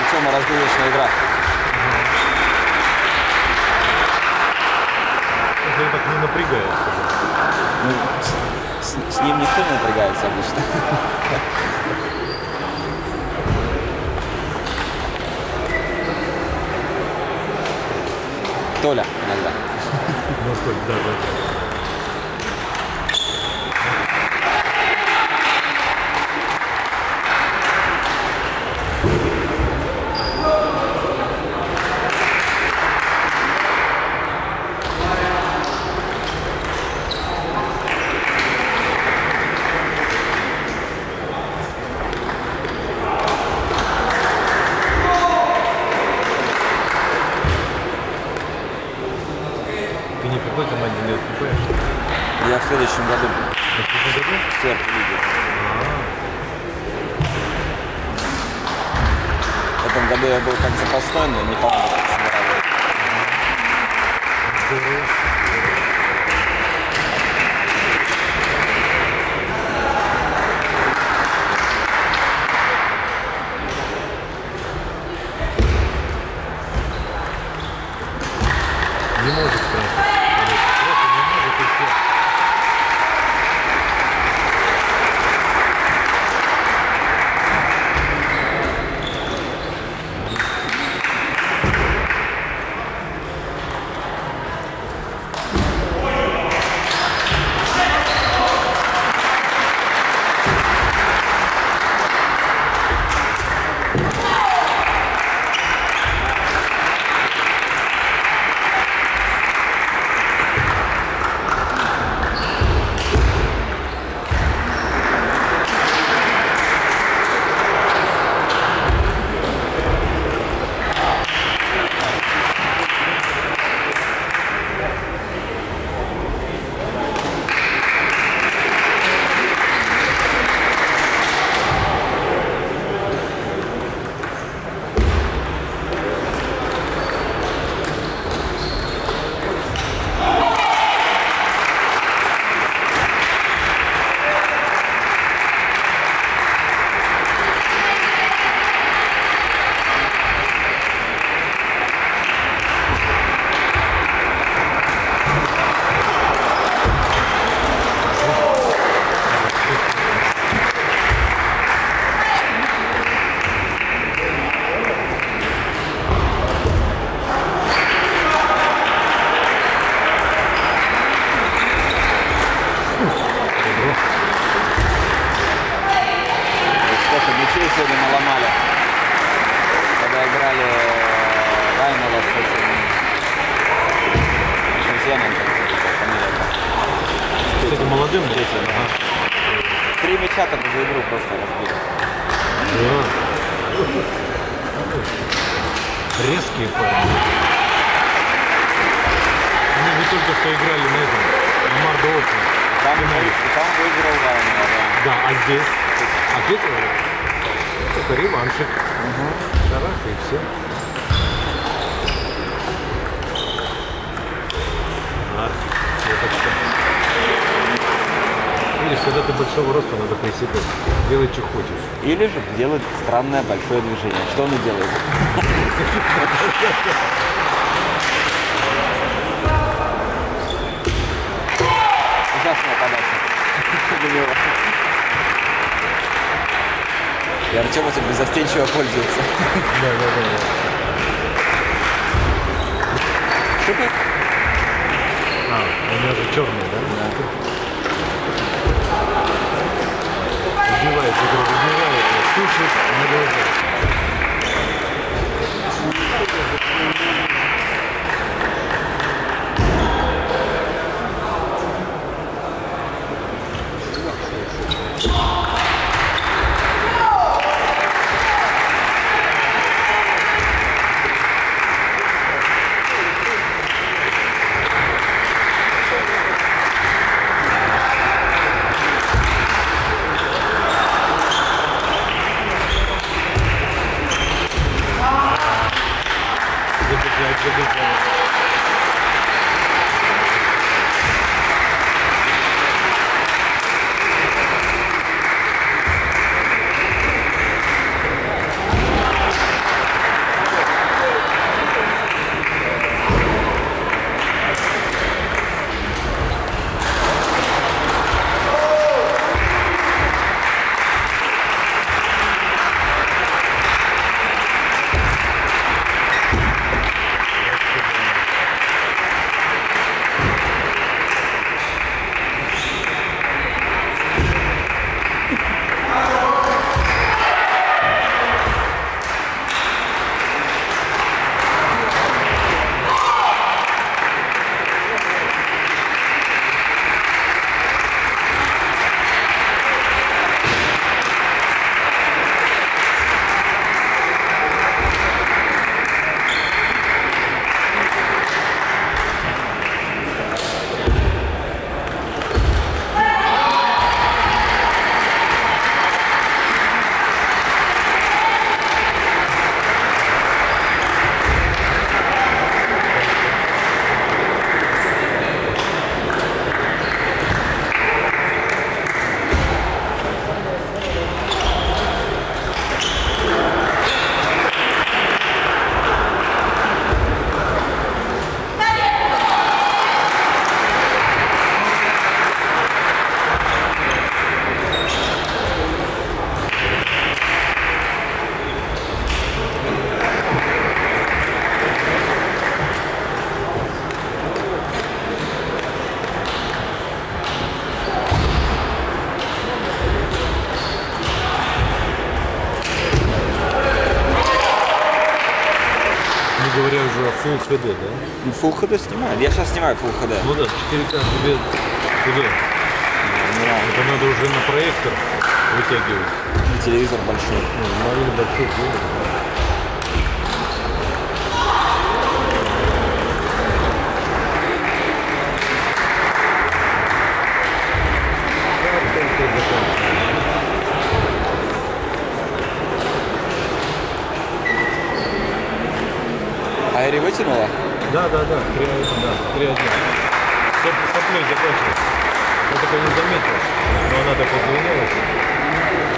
Артема разгрузочная игра. Я так не напрягается. Ну, с ним никто не напрягается обычно. Толя иногда. Ну, да. Ты ни в какой команде не выступаешь? Я в следующем году. В следующем году? В четвертой лиге. В этом году я был как запасной, но не помню, как собирал. Здорово. Не может справиться. Просто не может и все. Сколько мячей сегодня наломали, когда играли Райнова с этим Зеном, С этим молодым? Ага. 3 мяча так за игру просто разбили. Да. Резкие парни. Они ведь только что играли на этом, на Мардо Опен. Там выиграл Райнова, да. Да, а здесь? А тут только реваншик. Шарах и все. Видишь, когда ты большого роста, надо приседать. Делай, что хочешь. Или же делать странное большое движение. Что он и делает. Ужасная подача. И Артем этим беззастенчиво пользуется. Да. Что ты? У меня же черный, да? Да. Убивает, сушит на глазах. говоря уже о Full HD, да? Ну, Full HD снимаю. Я сейчас снимаю Full HD. Ну да, 4К тебе куда? Это надо уже на проектор вытягивать. И телевизор большой. Мою большой телевизор. Айри вытянула? Да, 3-1, да, 3-1. Соплей закончил. Я только не заметил, но она так извинилась.